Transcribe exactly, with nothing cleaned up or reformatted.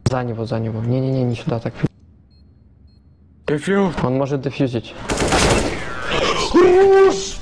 За него, за него. Не-не-не, не сюда так. Дефьюз. Он может дефьюзить. Хорош!